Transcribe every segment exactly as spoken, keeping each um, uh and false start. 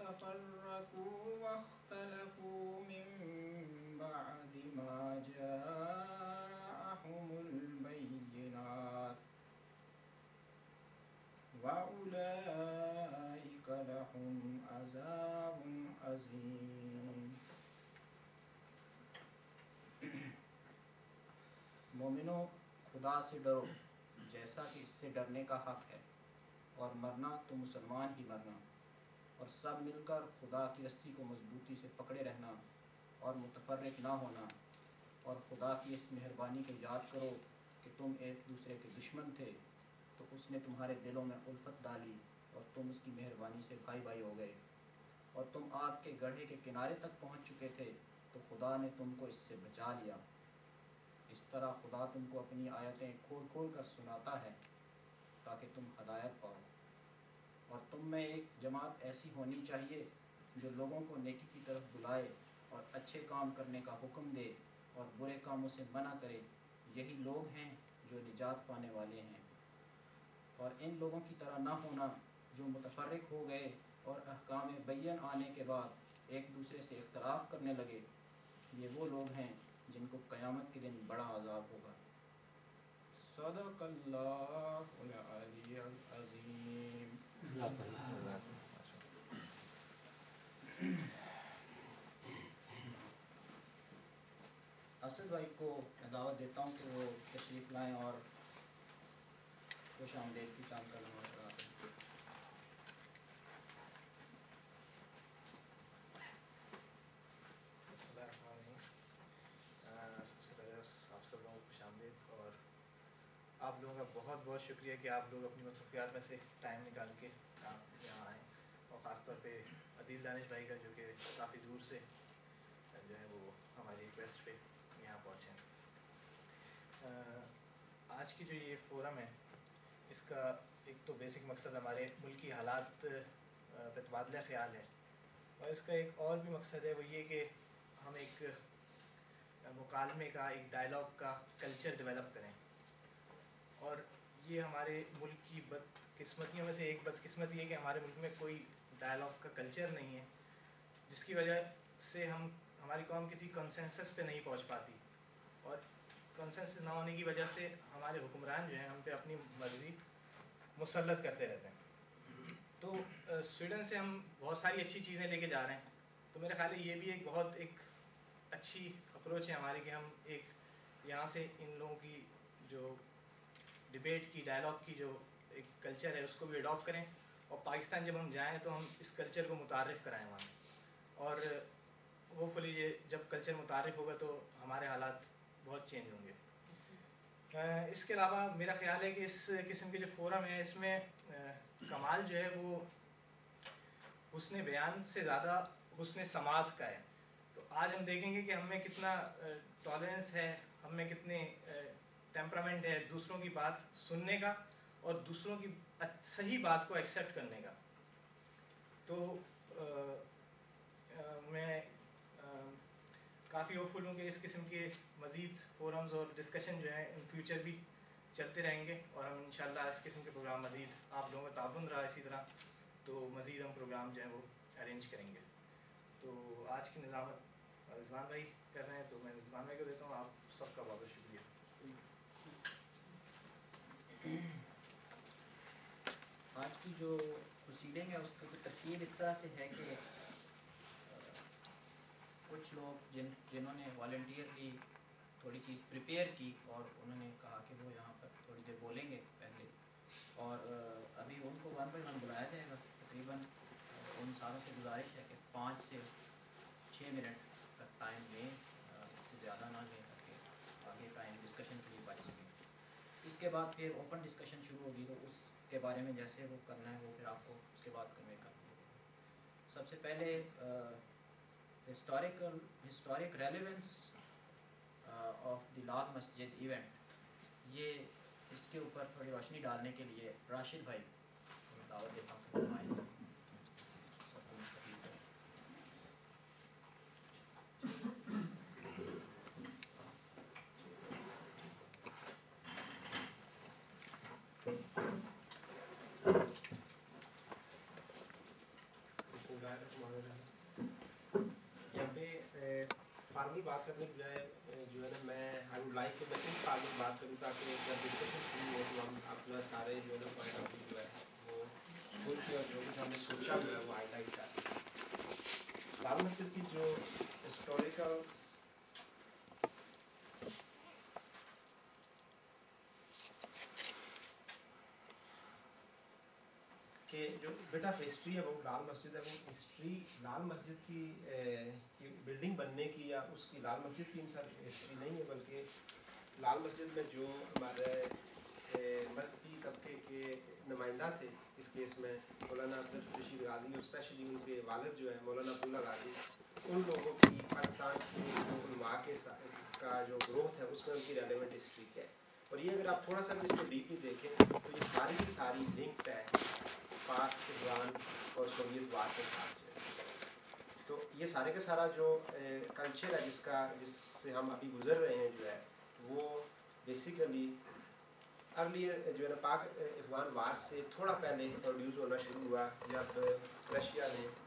تفرقوا واختلفوا من بعد ما جاءهم البينات وأولئك لهم عذاب عظیم۔ مومنو، خدا سے ڈرو جیسا کہ اس سے ڈرنے کا حق ہے، اور مرنا تو مسلمان ہی مرنا، اور سب مل کر خدا کی رسی کو مضبوطی سے پکڑے رہنا اور متفرق نہ ہونا، اور خدا کی اس مہربانی کو یاد کرو کہ تم ایک دوسرے کے دشمن تھے تو اس نے تمہارے دلوں میں الفت ڈالی اور تم اس کی مہربانی سے بھائی بھائی ہو گئے، اور تم آگ کے گڑھے کے کنارے تک پہنچ چکے تھے تو خدا نے تم کو اس سے بچا لیا۔ اس طرح خدا تم کو اپنی آیتیں کھول کھول کر سناتا ہے تاکہ تم ہدایت پاؤ، اور تم میں ایک جماعت ایسی ہونی چاہیے جو لوگوں کو نیکی کی طرف بلائے اور اچھے کام کرنے کا حکم دے اور برے کاموں سے منع کرے، یہی لوگ ہیں جو نجات پانے والے ہیں۔ اور ان لوگوں کی طرح نہ ہونا جو متفرق ہو گئے اور احکام بین آنے کے بعد ایک دوسرے سے اختلاف کرنے لگے، یہ وہ لوگ ہیں جن کو قیامت کے دن بڑا عذاب ہوگا۔ صدق اللہ العلی العظیم۔ اسد بھائی کو میں دعوت دیتا ہوں کہ وہ تشریف لائیں اور خوش آمدید کی چاند کا نمبر کراتے ہیں۔ بسم اللہ الرحمن الرحیم۔ سب سے پہلے آپ سب لوگوں کو خوش آمدید، اور آپ لوگوں کا بہت بہت شکریہ کہ آپ لوگ اپنی مصروفیات میں سے ٹائم نکال کے آپ یہاں آئیں، اور خاص طور پہ عدیل دانش بھائی کا جو کہ کافی دور سے جو ہے وہ ہماری ریکویسٹ پہ یہاں پہنچے۔ آج کی جو یہ فورم ہے اس کا ایک تو بیسک مقصد ہمارے ملکی حالات پہ تبادلہ خیال ہے، اور اس کا ایک اور بھی مقصد ہے، وہ یہ کہ ہم ایک مکالمے کا، ایک ڈائلاگ کا کلچر ڈیولپ کریں۔ اور یہ ہمارے ملک کی بدقسمتیوں میں سے ایک بدقسمتی ہے کہ ہمارے ملک میں کوئی ڈائلاگ کا کلچر نہیں ہے، جس کی وجہ سے ہم ہماری قوم کسی کنسنسس پہ نہیں پہنچ پاتی، اور کنسنسس نہ ہونے کی وجہ سے ہمارے حکمران جو ہیں ہم پہ اپنی مرضی مسلط کرتے رہتے ہیں۔ تو سویڈن سے ہم بہت ساری اچھی چیزیں لے کے جا رہے ہیں، تو میرے خیال ہے یہ بھی ایک بہت ایک اچھی اپروچ ہے ہماری کہ ہم ایک یہاں سے ان لوگوں کی جو ڈبیٹ کی، ڈائلاگ کی جو ایک کلچر ہے اس کو بھی اڈاپٹ کریں، اور پاکستان جب ہم جائیں تو ہم اس کلچر کو متعارف کرائیں وہاں، اور ہوپ فلی یہ جب کلچر متعارف ہوگا تو ہمارے حالات بہت چینج ہوں گے۔ اس کے علاوہ میرا خیال ہے کہ اس قسم کے جو فورم ہے اس میں کمال جو ہے وہ حسن بیان سے زیادہ حسن سماعت کا ہے۔ تو آج ہم دیکھیں گے کہ ہم میں کتنا ٹالرنس ہے، ہم میں کتنے ٹیمپرامنٹ ہے دوسروں کی بات سننے کا اور دوسروں کی صحیح بات کو ایکسیپٹ کرنے کا۔ تو میں کافی ہوپ فل ہوں کہ اس قسم کے مزید فورمز اور ڈسکشن جو ہیں ان فیوچر بھی چلتے رہیں گے، اور ہم انشاءاللہ اس قسم کے پروگرام مزید آپ لوگوں کا تعاون رہا اسی طرح تو مزید ہم پروگرام جو ہیں وہ ارینج کریں گے۔ تو آج کی نظامت رضوان بھائی کر رہے ہیں، تو میں رضوان بھائی کو دیتا ہوں۔ آپ سب کا بہت بہت شکریہ۔ آج کی جو پروسیڈنگ ہے اس کی ترتیب اس طرح سے ہے کہ کچھ لوگ جن جنہوں نے والنٹیئرلی تھوڑی چیز پریپیئر کی اور انہوں نے کہا کہ وہ یہاں پر تھوڑی دیر بولیں گے پہلے، اور ابھی ان کو ون بائی ون بلایا جائے گا۔ تقریباً ان ساروں سے گزارش ہے کہ پانچ سے چھ منٹ کا ٹائم لیں، اس سے زیادہ نہ لیں تاکہ آگے ٹائم ڈسکشن کے لیے بچ سکیں۔ اس کے بعد پھر اوپن ڈسکشن شروع ہوگی، تو اس کے بارے میں جیسے وہ کرنا ہے وہ پھر آپ کو اس کے بعد کنوے کر دیں گے۔ سب سے پہلے historical historic relevance of the Lal Masjid event, یہ اس کے اوپر تھوڑی روشنی ڈالنے کے لیے راشد بھائی کو میں دعوت دیتا ہوں کہ وہ آئیں، سب کو مستفید کریں۔ بسم اللہ کچھ بات کرنے کے بجائے جو ہے نا میں آئی ووڈ لائک کہ میں اس سال میں بات کروں تاکہ جب ڈسکشن شروع ہو تو ہم اپنا سارے جو ہے نا پوائنٹ آف ویو جو ہے وہ کھول کے اور جو کچھ ہم نے سوچا ہوا ہے وہ ہائی لائٹ کر سکیں. لال مسجد کی جو ہسٹوریکل کہ جو بیٹ آف ہسٹری ہے وہ لال مسجد ہے. وہ ہسٹری لال مسجد کی بلڈنگ بننے کی یا اس کی لال مسجد کی انسان ہسٹری نہیں ہے, بلکہ لال مسجد میں جو ہمارے مذہبی طبقے کے نمائندہ تھے, اس کیس میں مولانا عبدالرشید غازی اور اسپیشلی ان کے والد جو ہے مولانا عبداللہ غازی, ان لوگوں کی پاکستان کی علماء کے کا جو گروتھ ہے اس میں ان کی ریلیونٹ ہسٹری کیا ہے. اور یہ اگر آپ تھوڑا سا بھی اس کو ڈیپلی دیکھیں تو یہ ساری کی ساری لنکڈ ہے پاک, افغان اور سوویت وار کے ساتھ جو ہے. تو یہ سارے کا سارا جو کلچر ہے جس کا جس سے ہم ابھی گزر رہے ہیں جو ہے وہ بیسیکلی ارلی جو ہے نا پاک افغان وار سے تھوڑا پہلے پروڈیوس ہونا شروع ہوا جب رشیا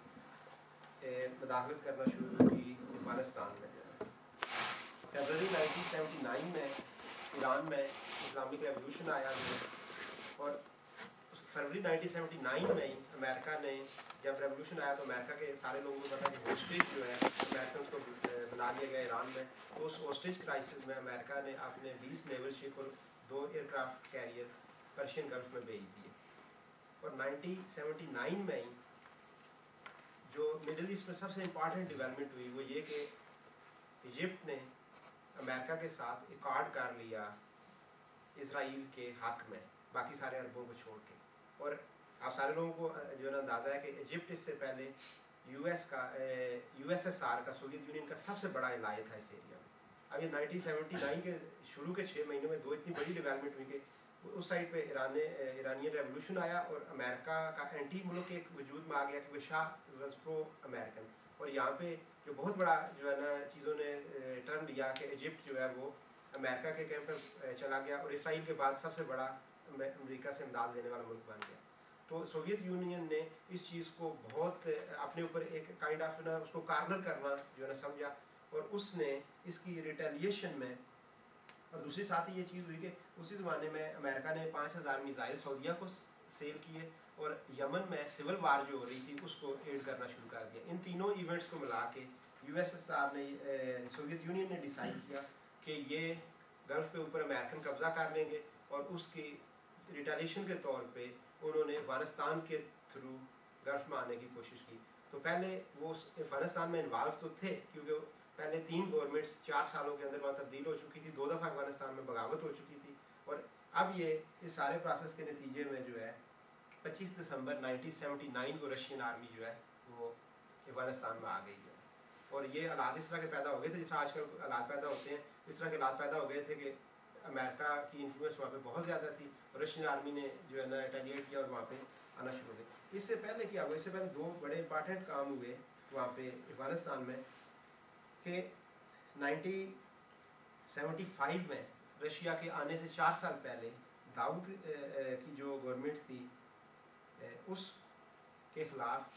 نے مداخلت کرنا شروع کی افغانستان میں. فیبرری نائنٹین سیونٹی نائن میں ایران میں اسلامک ریولیوشن آیا ہے, اور فروری نائنٹین سیونٹی نائن میں ہی امریکہ نے جب ریولیوشن آیا تو امریکہ کے سارے لوگوں کو پتا کہ ہوسٹیج جو ہے امریکنس کو بنا لیا گیا ایران میں. تو اس ہوسٹیج کرائسس میں امریکہ نے اپنے بیس نیول شپ اور دو aircraft carrier Persian Gulf میں بھیج دیے. اور نائنٹین سیونٹی نائن میں ہی جو مڈل ایسٹ میں سب سے امپارٹنٹ ڈیولپمنٹ ہوئی وہ یہ کہ ایجپٹ نے امریکہ کے ساتھ ایکارڈ کر لیا اسرائیل کے حق میں, باقی سارے عربوں کو چھوڑ کے. اور آپ سارے لوگوں کو جو ہے نا اندازہ ہے کہ ایجپٹ اس سے پہلے یو ایس کا یو ایس ایس آر کا سوویت یونین کا سب سے بڑا علاقہ تھا اس ایریا میں. اب یہ نائنٹین سیونٹی نائن کے شروع کے چھ مہینوں میں دو اتنی بڑی ڈیولپمنٹ ہوئی کہ اس سائڈ پہ ایران ایرانین ریولیوشن آیا اور امریکہ کا اینٹی ملک ایک وجود میں آ گیا کیونکہ شاہ واز پرو امریکن. اور یہاں پہ جو بہت بڑا جو ہے نا چیزوں نے ٹرن لیا کہ ایجپٹ جو ہے وہ امریکہ کے کیمپ پہ چلا گیا اور اسرائیل کے بعد سب سے بڑا امریکہ سے امداد دینے والا ملک بن گیا. تو سوویت یونین نے اس چیز کو بہت اپنے اوپر ایک کائنڈ آف نا اس کو کارنر کرنا جو ہے نا سمجھا, اور اس نے اس کی ریٹیلیشن میں. اور دوسری ساتھ ہی یہ چیز ہوئی کہ اسی زمانے میں امریکہ نے پانچ ہزار میزائل سعودیہ کو سیل کیے اور یمن میں سول وار جو ہو رہی تھی اس کو ایڈ کرنا شروع کر دیا. ان تینوں ایونٹس کو ملا کے یو ایس ایس آر نے سوویت یونین نے ڈیسائیڈ کیا کہ یہ گلف کے اوپر امریکن قبضہ کر لیں گے, اور اس کی ریٹیلیشن کے طور پہ انہوں نے افغانستان کے تھرو گلف میں آنے کی کوشش کی. تو پہلے وہ افغانستان میں انوالو تو تھے کیونکہ پہلے تین گورنمنٹس چار سالوں کے اندر وہاں تبدیل ہو چکی تھی, دو دفعہ افغانستان میں بغاوت ہو چکی تھی. اور اب یہ اس سارے پروسیس کے نتیجے میں جو ہے پچیس دسمبر نائنٹین سیونٹی نائن کو رشین آرمی جو ہے وہ افغانستان میں آ گئی ہے. اور یہ حالات اس طرح کے پیدا ہو گئے تھے جس طرح آج کل حالات پیدا ہوتے ہیں, اس طرح کے حالات پیدا ہو گئے تھے کہ امریکہ کی انفلوئنس وہاں پہ بہت زیادہ تھی اور رشین آرمی نے جو ہے نا ریٹیلیٹ کیا اور وہاں پہ آنا شروع ہو گئے. اس سے پہلے کیا ہوا, اس سے پہلے دو بڑے امپارٹنٹ کام ہوئے وہاں پہ افغانستان میں کہ نائنٹین سیونٹی فائیو میں رشیا کے آنے سے چار سال پہلے داؤد کی جو گورنمنٹ تھی اس کے خلاف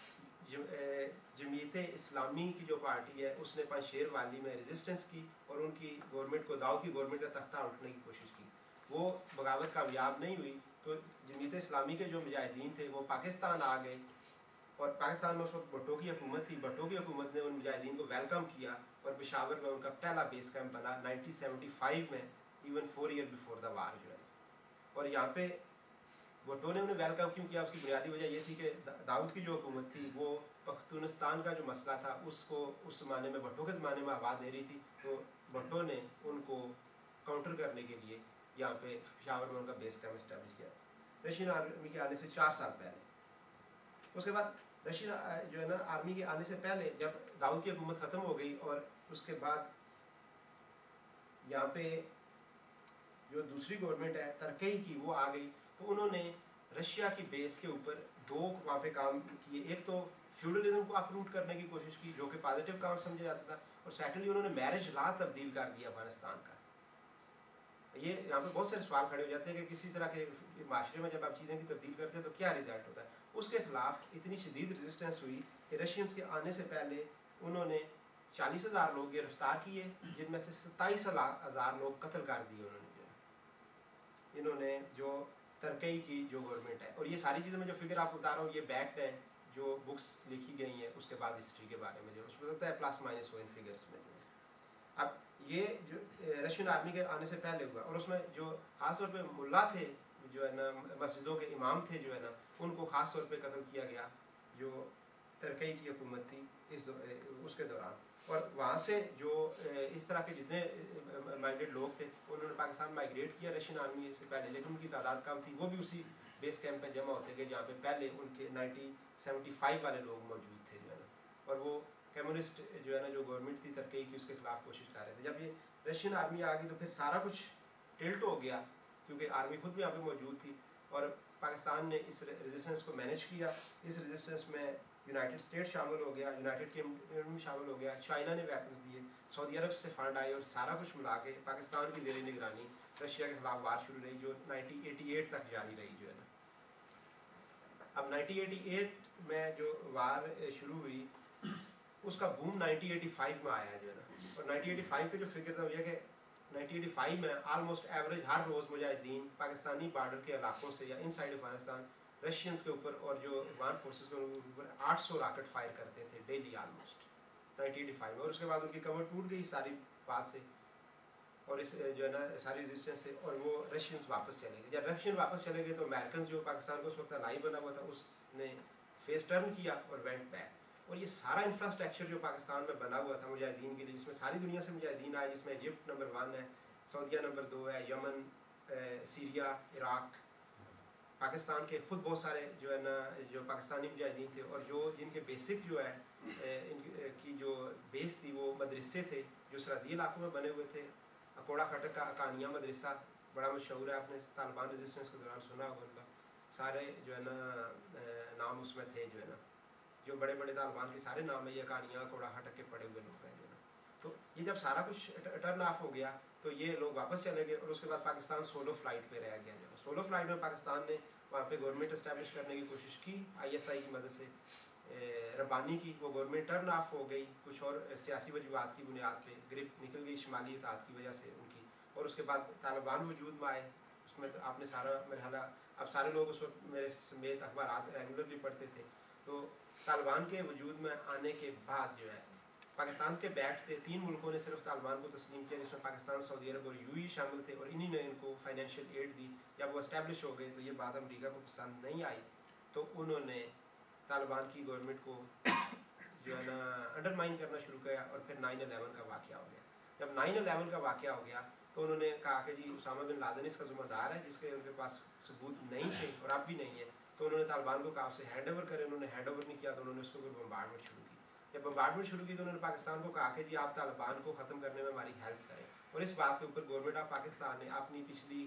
جمعیت اسلامی کی جو پارٹی ہے اس نے پنشیر والی میں ریزسٹنس کی اور ان کی گورنمنٹ کو داؤد کی گورنمنٹ کا تختہ اٹھنے کی کوشش کی. وہ بغاوت کامیاب نہیں ہوئی تو جمعیت اسلامی کے جو مجاہدین تھے وہ پاکستان آ گئے, اور پاکستان میں اس وقت بھٹو کی حکومت تھی. بھٹو کی حکومت نے ان مجاہدین کو ویلکم کیا اور پشاور میں ان کا پہلا بیس کیمپ بنا نائنٹین سیونٹی فائیو میں, even four year before the war جو ہے. اور یہاں پہ بھٹو نے انہیں ویلکم کیوں کیا, اس کی بنیادی وجہ یہ تھی کہ داؤد کی جو حکومت تھی وہ پختونستان کا جو مسئلہ تھا اس کو اس زمانے میں بھٹو کے زمانے میں آواز دے رہی تھی. تو بھٹو نے ان کو کاؤنٹر کرنے کے لیے یہاں پہ پشاور میں ان کا بیس کیمپ اسٹیبلش کیا رشین آرمی کے آنے سے چار سال پہلے. اس کے بعد رشین جو ہے نا آرمی کے آنے سے پہلے جب داؤد کی حکومت ختم ہو گئی اور اس کے بعد یہاں پہ جو دوسری گورنمنٹ ہے ترکی کی وہ آ گئی, تو انہوں نے رشیا کی بیس کے اوپر دو وہاں پہ کام کیے. ایک تو فیوڈلزم کو اپروٹ کرنے کی کوشش کی جو کہ پازیٹیو کام سمجھا جاتا تھا, اور سیکنڈلی انہوں نے میرج لا تبدیل کر دیا افغانستان کا. یہ یہاں پہ بہت سارے سوال کھڑے ہو جاتے ہیں کہ کسی طرح کے معاشرے میں جب آپ چیزیں کی تبدیل کرتے ہیں تو کیا رزلٹ ہوتا ہے. اس کے خلاف اتنی شدید ریزسٹنس ہوئی کہ رشینز کے آنے سے پہلے انہوں نے चालीस हज़ार लोग गिरफ्तार किए, जिनमें से सत्ताईस हज़ार लोग कत्ल कर दिए उन्होंने जो है। इन्होंने जो तरक्की की जो गवर्नमेंट है, और ये सारी चीज़ें मैं जो फिगर आपको बता रहा हूँ ये बैक्ड है जो बुक्स लिखी गई हैं उसके बाद हिस्ट्री के बारे में, जो उसमें लगता है प्लस माइनस हो इन फिगर्स में। अब ये जो रशियन आर्मी के आने से पहले हुआ, और उसमें जो ख़ास तौर पे मुल्ला थे जो है ना, मस्जिदों के इमाम थे जो है ना, उनको ख़ास तौर पे कत्ल किया गया जो तरक्की की हुकूमत थी इस उसके दौरान। और वहाँ से जो इस तरह के जितने माइंडेड लोग थे उन्होंने पाकिस्तान माइग्रेट किया रशियन आर्मी से पहले, लेकिन उनकी तादाद कम थी, वो भी उसी बेस कैंप पे जमा होते गए जहाँ पे पहले उनके नाइनटीन सेवेंटी फाइव वाले लोग मौजूद थे जो है ना, और वो कम्युनिस्ट जो है ना जो गवर्नमेंट थी तरक्की की उसके खिलाफ कोशिश कर रहे थे। जब ये रशियन आर्मी आ गई तो फिर सारा कुछ टिल्ट हो गया, क्योंकि आर्मी खुद भी यहाँ पे मौजूद थी, और पाकिस्तान ने इस रेजिस्टेंस को मैनेज किया। इस रेजिस्टेंस में यूनाइटेड स्टेट शामिल हो गया, यूनाइटेड किंगडम शामिल हो गया, चाइना ने वेपन्स दिए, सऊदी अरब से फंड आए, और सारा कुछ मिला के पाकिस्तान की ज़ेर निगरानी रशिया के खिलाफ वार शुरू रही जो नाइनटीन एटी एट तक जारी रही जो है ना। अब नाइनटीन एटी एट में जो वार शुरू हुई उसका बूम नाइनटीन एटी फाइव में आया जो है ना, और नाइनटीन एटी फाइव के जो फिगर था वो ये कि नाइनटीन एटी फाइव में आलमोस्ट एवरेज हर रोज़ मुजाहिदीन पाकिस्तानी बॉर्डर के इलाकों से या इन साइड अफगानिस्तान रशियंस के ऊपर और जो अफगान फोर्सेस के ऊपर आठ सौ रॉकेट फायर करते थे daily almost nineteen eighty five में। और उसके बाद उनकी कमर टूट गई सारी बात से और इस जो है ना सारी रेजिस्टेंस से, और वो रशियंस वापस चले गए। जब रशियन वापस चले गए तो अमेरिकन जो पाकिस्तान को उस वक्त लाई बना हुआ था उसने फेस टर्न किया और वेंट बैक। और ये सारा इंफ्रास्ट्रक्चर जो पाकिस्तान में बना हुआ था मुजाहिदीन के लिए, जिसमें सारी दुनिया से मुजाहिदीन आए, जिसमें इजिप्ट नंबर वन है, सऊदीया नंबर दो है, यमन, सीरिया, इराक, पाकिस्तान के खुद बहुत सारे जो है ना जो पाकिस्तानी मुजाहिदीन थे, और जो जिनके बेसिक जो है इनकी जो बेस थी वो मदरसे थे जो सरहदी इलाकों में बने हुए थे। अकोड़ा खटक का अकानिया मदरसा बड़ा मशहूर है, आपने तालिबान रेजिस्टेंस के दौरान सुना होगा, उनका सारे जो है ना नाम उसमें थे जो है ना, जो बड़े बड़े तालिबान के सारे नाम है ये अकानिया अकोड़ा खटक के पड़े हुए लोग हैं जो ना। तो ये जब सारा कुछ टर्न ऑफ हो गया तो ये लोग वापस चले गए, और उसके बाद पाकिस्तान सोलो फ्लाइट पे रह गया। जो सोलो फ्लाइट में पाकिस्तान ने वहाँ पे गवर्नमेंट इस्टेब्लिश करने की कोशिश की आई एस आई की मदद से, रब्बानी की, वो गवर्नमेंट टर्न ऑफ हो गई कुछ और सियासी वजूहत की बुनियाद पे, ग्रिप निकल गई शुमाली इत्तेहाद की वजह से उनकी। और उसके बाद तालिबान वजूद में आए, उसमें तो आपने सारा मरहला, अब सारे लोग उस वक्त मेरे समेत अखबार रेगुलरली पढ़ते थे। तो तालिबान के वजूद में आने के बाद जो है पाकिस्तान के बैठते तीन मुल्कों ने सिर्फ तालिबान को तस्लीम किया, जिसमें पाकिस्तान, सऊदी अरब और यूएई शामिल थे, और इन्हीं ने इनको फाइनेंशियल एड दी। जब वो इस्टेब्लिश हो गए तो ये बात अमेरिका को पसंद नहीं आई, तो उन्होंने तालिबान की गवर्नमेंट को जो है ना अंडरमाइन करना शुरू किया, और फिर नाइन अलेवन का वाक़या हो गया। जब नाइन अलेवन का वाक़या हो गया तो उन्होंने कहा कि जी उसामा बिन लादेन इसका ज़िम्मेदार है, जिसके उनके पास सबूत नहीं थे और अब भी नहीं है। तो उन्होंने तालिबान को कहा उसे हैंड ओवर करें, उन्होंने हैंड ओवर नहीं किया तो उन्होंने उसको फिर बम्बार्डमेंट शुरू की। जब बम्बार्डमेंट शुरू की तो उन्होंने पाकिस्तान को कहा कि जी आप तालिबान को ख़त्म करने में हमारी हेल्प करें, और इस बात के ऊपर गवर्नमेंट ऑफ पाकिस्तान ने अपनी पिछली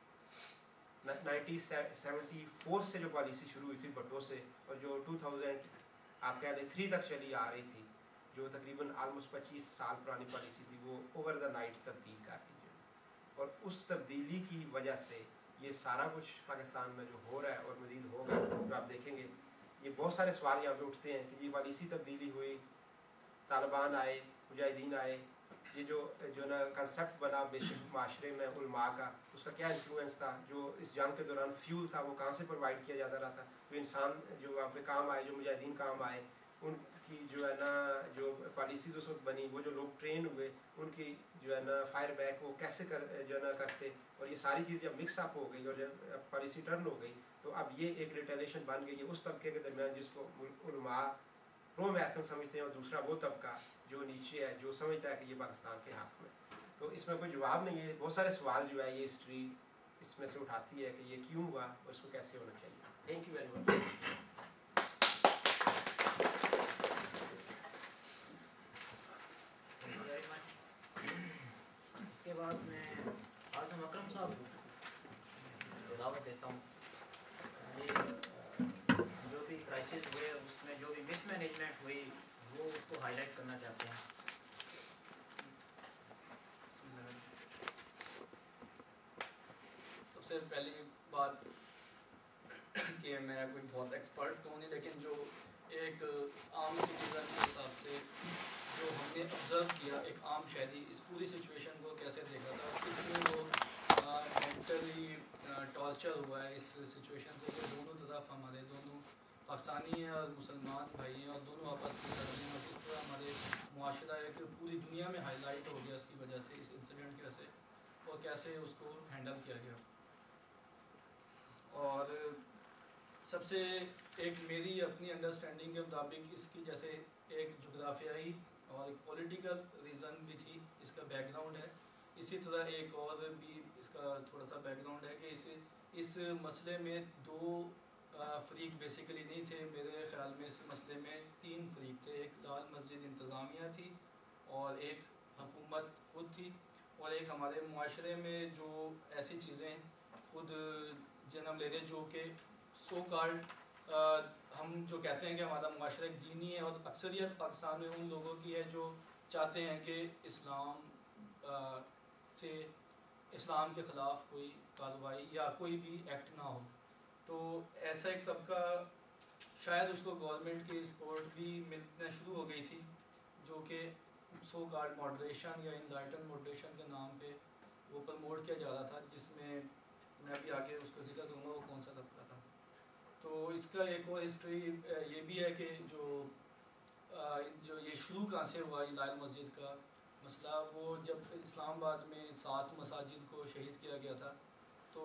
नाइनटीन सेवेंटी फोर से जो पॉलिसी शुरू हुई थी भट्टो से, और जो टू थाउजेंड आप कह लें थ्री तक चली आ रही थी, जो तकरीबन आलमोस्ट पच्चीस साल पुरानी पॉलिसी थी, वो ओवर द नाइट तब्दील कर दी। और उस तब्दीली की वजह से ये सारा कुछ पाकिस्तान में जो हो रहा है और मज़ीद होगा, जो आप देखेंगे ये बहुत सारे सवाल यहाँ पे उठते हैं कि ये पॉलिसी तब्दीली हुई, तालिबान आए, मुजाहिदीन आए, ये जो जो ना कंसेप्ट बना बेसिक माशरे में उलमा का, उसका क्या इन्फ्लुएंस था, जो इस जंग के दौरान फ्यूल था वो कहाँ से प्रोवाइड किया जाता रहा था, जो इंसान जो वहाँ पे काम आए, जो मुजाहिदीन काम आए, उनकी जो है ना जो पॉलिसीज़ उस वक्त बनी, वो जो लोग ट्रेन हुए उनकी जो है ना फायर बैक वो कैसे कर जो है ना करते, और ये सारी चीज़ जब मिक्स अप हो गई और जब पॉलिसी टर्न हो गई तो अब ये एक रिटेलेशन बन गई है उस तबके के दरमियान जिसको उलमा प्रो अमेरिकन समझते हैं, और दूसरा वो तबका जो नीचे है जो समझता है कि ये पाकिस्तान के हक़ में। तो इसमें कोई जवाब नहीं है, बहुत सारे सवाल जो है ये हिस्ट्री इसमें से उठाती है कि ये क्यों हुआ और इसको कैसे होना चाहिए। Thank you very much. इसके बाद मैं आज़म अकरम साहब को दावत देता हूँ। ये जो भी क्राइसिस हुए उसमें जो भी मिसमैनेजमेंट हुई वो उसको हाईलाइट करना चाहते हैं। सबसे पहली बात कि मैं कोई बहुत एक्सपर्ट तो नहीं, लेकिन जो एक आम सिटीज़न के हिसाब से جو ہم نے آبزرو کیا ایک عام شہری اس پوری سچویشن کو کیسے دیکھا تھا، کتنے وہ مینٹلی ٹارچر ہوا ہے اس سچویشن سے کہ دونوں طرف ہمارے دونوں پاکستانی ہیں اور مسلمان بھائی ہیں اور دونوں آپس میں لڑ رہے ہیں، اور کس طرح ہمارے معاشرہ ہے کہ پوری دنیا میں ہائی لائٹ ہو گیا اس کی وجہ سے، اس انسیڈنٹ کی وجہ سے، اور کیسے اس کو ہینڈل کیا گیا۔ اور سب سے ایک میری اپنی انڈرسٹینڈنگ کے مطابق اس کی جیسے ایک جغرافیائی اور ایک پولیٹیکل ریزن بھی تھی، اس کا بیک گراؤنڈ ہے، اسی طرح ایک اور بھی اس کا تھوڑا سا بیک گراؤنڈ ہے کہ اس اس مسئلے میں دو فریق بیسیکلی نہیں تھے، میرے خیال میں اس مسئلے میں تین فریق تھے، ایک لال مسجد انتظامیہ تھی اور ایک حکومت خود تھی، اور ایک ہمارے معاشرے میں جو ایسی چیزیں خود جنم لے رہے جو کہ سو کالڈ ہم جو کہتے ہیں کہ ہمارا معاشرہ ایک دینی ہے، اور اکثریت پاکستان میں ان لوگوں کی ہے جو چاہتے ہیں کہ اسلام سے اسلام کے خلاف کوئی کارروائی یا کوئی بھی ایکٹ نہ ہو، تو ایسا ایک طبقہ شاید اس کو گورنمنٹ کی سپورٹ بھی ملنا شروع ہو گئی تھی، جو کہ سو کالڈ ماڈریشن یا انلائٹن ماڈریشن کے نام پہ وہ پروموٹ کیا جا رہا تھا، جس میں میں بھی آگے اس کو ذکر کروں گا وہ کون سا طبقہ تھا۔ تو اس کا ایک اور ہسٹری یہ بھی ہے کہ جو جو یہ شروع کہاں سے ہوا یہ لال مسجد کا مسئلہ، وہ جب اسلام آباد میں سات مساجد کو شہید کیا گیا تھا، تو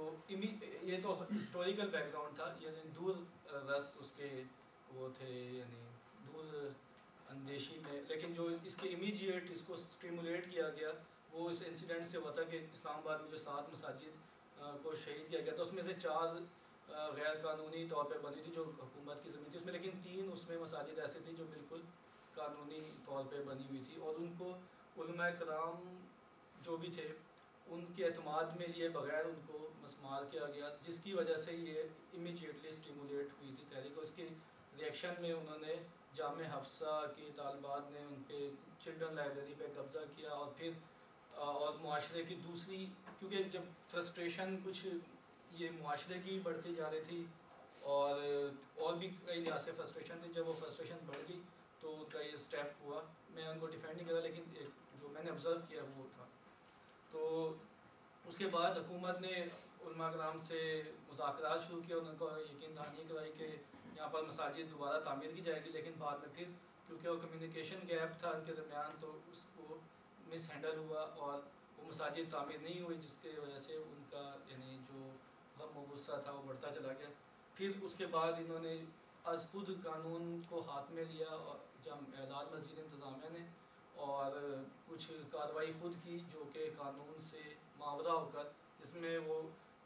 یہ تو ہسٹوریکل بیک گراؤنڈ تھا، یعنی دور رس اس کے وہ تھے، یعنی دور اندیشی میں، لیکن جو اس کے امیجیٹ اس کو اسٹیمولیٹ کیا گیا وہ اس انسیڈنٹ سے ہوا تھا کہ اسلام آباد میں جو سات مساجد کو شہید کیا گیا تھا، اس میں سے چار غیر قانونی طور پہ بنی تھی جو حکومت کی زمین تھی اس میں، لیکن تین اس میں مساجد ایسے تھی جو بالکل قانونی طور پہ بنی ہوئی تھی، اور ان کو علماء کرام جو بھی تھے ان کے اعتماد میں لیے بغیر ان کو مسمار کیا گیا، جس کی وجہ سے یہ امیجیٹلی اسٹیمولیٹ ہوئی تھی تحریک، اور اس کے ریئیکشن میں انہوں نے جامع حفصہ کی طالبات نے ان پہ چلڈرن لائبریری پہ قبضہ کیا، اور پھر اور معاشرے کی دوسری، کیونکہ جب فرسٹریشن کچھ یہ معاشرے کی بڑھتی جا رہی تھی اور اور بھی کئی لحاظ سے فرسٹریشن تھی، جب وہ فرسٹریشن بڑھ گئی تو ان کا یہ اسٹیپ ہوا، میں ان کو ڈیفینڈ نہیں کرا لیکن ایک جو میں نے آبزرو کیا وہ تھا۔ تو اس کے بعد حکومت نے علماء کرام سے مذاکرات شروع کیا، ان کو یقین دہانی کرائی کہ یہاں پر مساجد دوبارہ تعمیر کی جائے گی، لیکن بعد میں پھر کیونکہ وہ کمیونیکیشن گیپ تھا ان کے درمیان تو اس کو مس ہینڈل ہوا اور وہ مساجد تعمیر نہیں ہوئی، جس کی وجہ سے ان کا یعنی جو غم و غصہ تھا وہ بڑھتا چلا گیا۔ پھر اس کے بعد انہوں نے از خود قانون کو ہاتھ میں لیا جب لال مسجد انتظامیہ نے، اور کچھ کارروائی خود کی جو کہ قانون سے ماورا ہو کر، جس میں وہ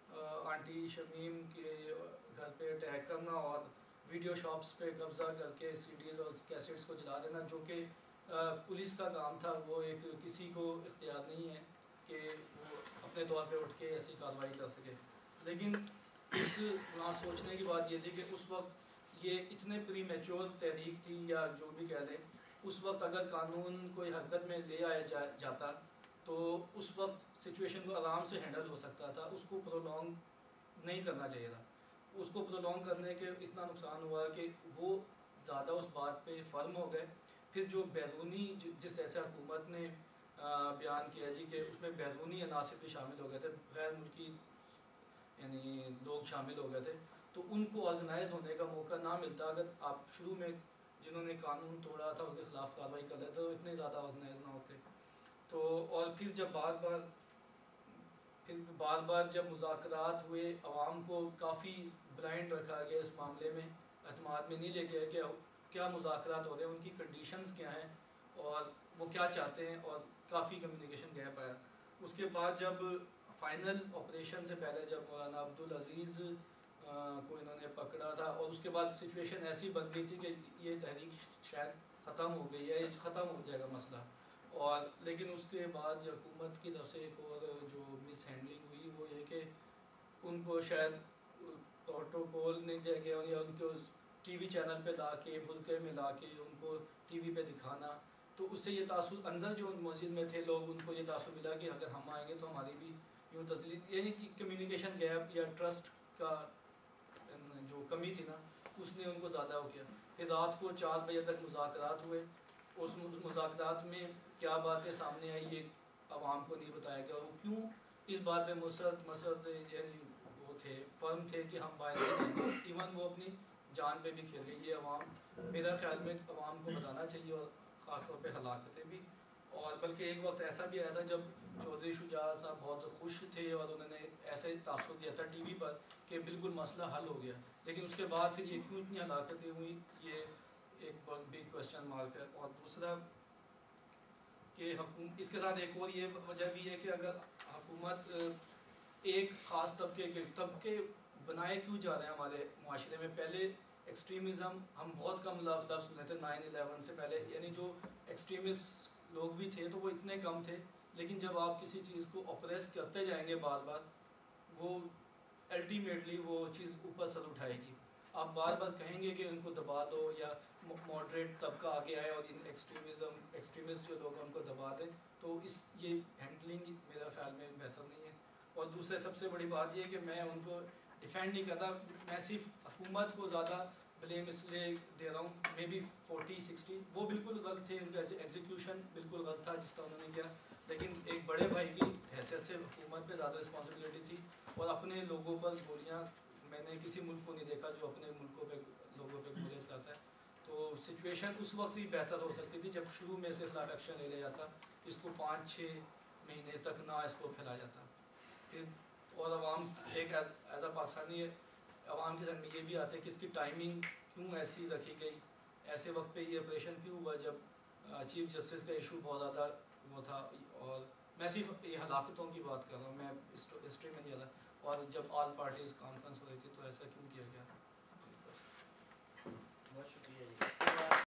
آنٹی شمیم کے گھر پہ اٹیک کرنا اور ویڈیو شاپس پہ قبضہ کر کے سی ڈیز اور کیسٹس کو جلا دینا، جو کہ پولیس کا کام تھا، وہ ایک کسی کو اختیار نہیں ہے کہ وہ اپنے طور پہ اٹھ کے ایسی کارروائی کر سکے۔ لیکن اس وہاں سوچنے کی بات یہ تھی کہ اس وقت یہ اتنے پری میچور تحریک تھی یا جو بھی کہہ لیں، اس وقت اگر قانون کوئی حرکت میں لے آیا جا جاتا تو اس وقت سچویشن کو آرام سے ہینڈل ہو سکتا تھا، اس کو پرولونگ نہیں کرنا چاہیے تھا۔ اس کو پرولونگ کرنے کے اتنا نقصان ہوا کہ وہ زیادہ اس بات پہ فرم ہو گئے۔ پھر جو بیرونی جس طرح سے حکومت نے بیان کیا جی کہ اس میں بیرونی عناصر بھی شامل ہو گئے تھے، غیر ملکی یعنی لوگ شامل ہو گئے تھے، تو ان کو آرگنائز ہونے کا موقع نہ ملتا اگر آپ شروع میں جنہوں نے قانون توڑا تھا ان کے خلاف کارروائی کر لیتے تو اتنے زیادہ آرگنائز نہ ہوتے۔ تو اور پھر جب بار بار پھر بار بار جب مذاکرات ہوئے، عوام کو کافی بلائنڈ رکھا گیا اس معاملے میں، اعتماد میں نہیں لے گیا کہ کیا مذاکرات ہو رہے ہیں، ان کی کنڈیشنز کیا ہیں اور وہ کیا چاہتے ہیں، اور کافی کمیونیکیشن گیپ آیا۔ اس کے بعد جب فائنل آپریشن سے پہلے جب مولانا عبدالعزیز کو انہوں نے پکڑا تھا، اور اس کے بعد سچویشن ایسی بن گئی تھی کہ یہ تحریک شاید ختم ہو گئی ہے، ختم ہو جائے گا مسئلہ، اور لیکن اس کے بعد جو حکومت کی طرف سے ایک اور جو مس ہینڈلنگ ہوئی وہ یہ کہ ان کو شاید پروٹوکول نہیں دیا گیا یا ان کو ٹی وی چینل پہ لا کے برقعے میں لا کے ان کو ٹی وی پہ دکھانا، تو اس سے یہ تاثر اندر جو مسجد میں تھے لوگ ان کو یہ تاثر ملا کہ اگر ہم آئیں گے تو ہماری بھی یوں تسلیم، یعنی کہ کمیونیکیشن گیپ یا ٹرسٹ کا جو کمی تھی نا اس نے ان کو زیادہ ہو گیا۔ پھر رات کو چار بجے تک مذاکرات ہوئے، اس مذاکرات میں کیا باتیں سامنے آئی یہ عوام کو نہیں بتایا گیا، وہ کیوں اس بات پہ مسرت مسرت یعنی وہ تھے فرم تھے کہ ہم باہر نہیں جائیں گے، ایون وہ اپنی جان پہ بھی کھیل گئے. یہ عوام میرا خیال میں عوام کو بتانا چاہیے، اور خاص طور پہ ہلاکتیں بھی. اور بلکہ ایک وقت ایسا بھی آیا تھا جب چودھری شجاع صاحب بہت خوش تھے اور انہوں نے ایسے تاثر دیا تھا ٹی وی پر کہ بالکل مسئلہ حل ہو گیا، لیکن اس کے بعد پھر یہ کیوں اتنی ہلاکتیں ہوئی، یہ ایک بہت بگ کوشچن مارک ہے. اور دوسرا کہ حکومت اس کے ساتھ ایک اور یہ وجہ بھی ہے کہ اگر حکومت ایک خاص طبقے کے طبقے بنائے کیوں جا رہے ہیں ہمارے معاشرے میں. پہلے ایکسٹریمزم ہم بہت کم لفظ سنے تھے نائن الیون سے پہلے، یعنی جو ایکسٹریمسٹ لوگ بھی تھے تو وہ اتنے کم تھے، لیکن جب آپ کسی چیز کو اپریس کرتے جائیں گے بار بار، وہ الٹیمیٹلی وہ چیز اوپر سر اٹھائے گی. آپ بار بار کہیں گے کہ ان کو دبا دو، یا ماڈریٹ طبقہ آگے آئے اور ان ایکسٹریمزم ایکسٹریمسٹ جو لوگ ہیں ان کو دبا دیں، تو اس یہ ہینڈلنگ میرا خیال میں بہتر نہیں ہے. اور دوسرے سب سے بڑی بات یہ ہے کہ میں ان کو ڈیفینڈ نہیں کرتا، میں صرف حکومت کو زیادہ بلیم اس لیے دے رہا ہوں. مے بی فورٹی سکسٹی وہ بالکل غلط تھے، ان کا ایگزیکیوشن بالکل غلط تھا جس طرح انہوں نے کیا، لیکن ایک بڑے بھائی کی حیثیت سے حکومت پہ زیادہ رسپانسبلٹی تھی. اور اپنے لوگوں پر گولیاں، میں نے کسی ملک کو نہیں دیکھا جو اپنے ملکوں پہ لوگوں پہ گولیاں چلاتا ہے. تو سچویشن اس وقت ہی بہتر ہو سکتی تھی جب شروع میں اس کے خلاف ایکشن لے لیا جاتا، اس کو پانچ چھ مہینے تک نہ اس کو پھیلایا جاتا. پھر اور عوام ایک ایز اے پاکستانی عوام کے ذہن میں یہ بھی آتا ہے کہ اس کی ٹائمنگ کیوں ایسی رکھی گئی، ایسے وقت پہ یہ آپریشن کیوں ہوا جب چیف جسٹس کا ایشو بہت زیادہ وہ تھا. اور میں صرف یہ ہلاکتوں کی بات کر رہا ہوں، میں ہسٹری میں نہیں آ رہا. اور جب آل پارٹیز کانفرنس ہو رہی تھی تو ایسا کیوں کیا گیا؟ بہت شکریہ جی.